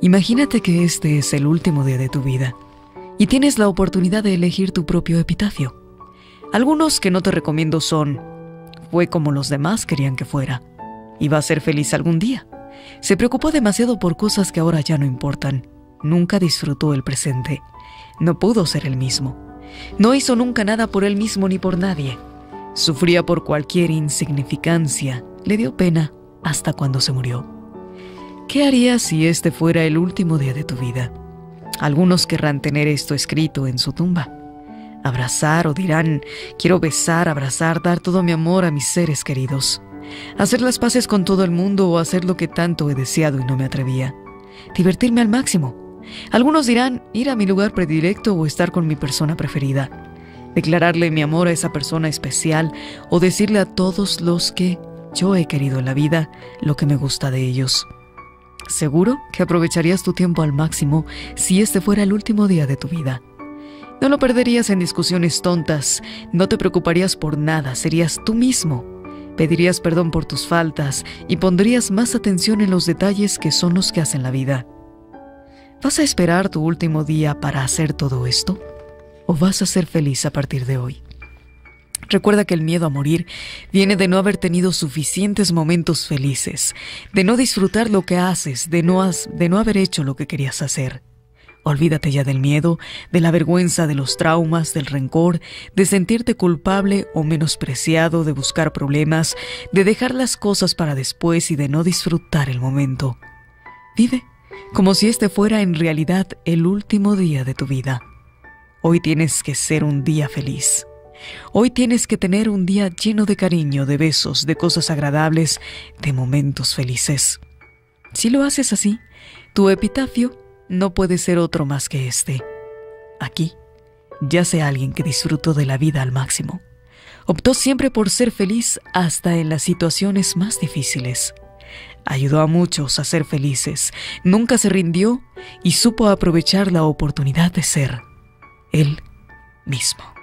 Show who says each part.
Speaker 1: Imagínate que este es el último día de tu vida y tienes la oportunidad de elegir tu propio epitafio. Algunos que no te recomiendo son: fue como los demás querían que fuera, iba a ser feliz algún día, se preocupó demasiado por cosas que ahora ya no importan, nunca disfrutó el presente, no pudo ser el mismo, no hizo nunca nada por él mismo ni por nadie, sufría por cualquier insignificancia, le dio pena hasta cuando se murió. ¿Qué harías si este fuera el último día de tu vida? Algunos querrán tener esto escrito en su tumba. Abrazar, o dirán: quiero besar, abrazar, dar todo mi amor a mis seres queridos. Hacer las paces con todo el mundo, o hacer lo que tanto he deseado y no me atrevía. Divertirme al máximo. Algunos dirán: ir a mi lugar predilecto o estar con mi persona preferida. Declararle mi amor a esa persona especial, o decirle a todos los que yo he querido en la vida lo que me gusta de ellos. Seguro que aprovecharías tu tiempo al máximo si este fuera el último día de tu vida. No lo perderías en discusiones tontas, no te preocuparías por nada, serías tú mismo. Pedirías perdón por tus faltas y pondrías más atención en los detalles que son los que hacen la vida. ¿Vas a esperar tu último día para hacer todo esto? ¿O vas a ser feliz a partir de hoy? Recuerda que el miedo a morir viene de no haber tenido suficientes momentos felices, de no disfrutar lo que haces, de no haber hecho lo que querías hacer. Olvídate ya del miedo, de la vergüenza, de los traumas, del rencor, de sentirte culpable o menospreciado, de buscar problemas, de dejar las cosas para después y de no disfrutar el momento. Vive como si este fuera en realidad el último día de tu vida. Hoy tienes que ser un día feliz. Hoy tienes que tener un día lleno de cariño, de besos, de cosas agradables, de momentos felices. Si lo haces así, tu epitafio no puede ser otro más que este. Aquí yace alguien que disfrutó de la vida al máximo. Optó siempre por ser feliz hasta en las situaciones más difíciles. Ayudó a muchos a ser felices, nunca se rindió y supo aprovechar la oportunidad de ser él mismo.